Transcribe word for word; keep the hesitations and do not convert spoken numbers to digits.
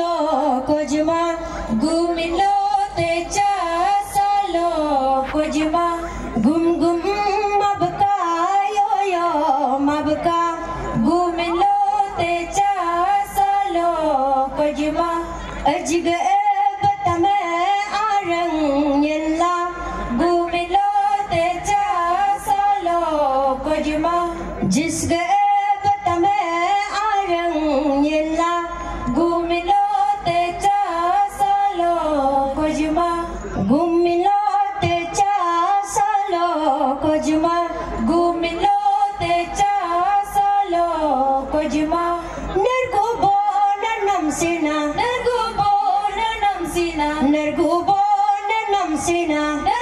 salo kojma gumilo techa salo kojma gum gum mabka yo yo mabka gumilo techa salo kojma ajga batame arang yella gumilo techa salo kojma jisga batame arang yella gumilo techa salo kojma gumilo techa salo kojma gumilo techa salo kojma nergo bonanam sina nergo bonanam sina nergo bonanam sina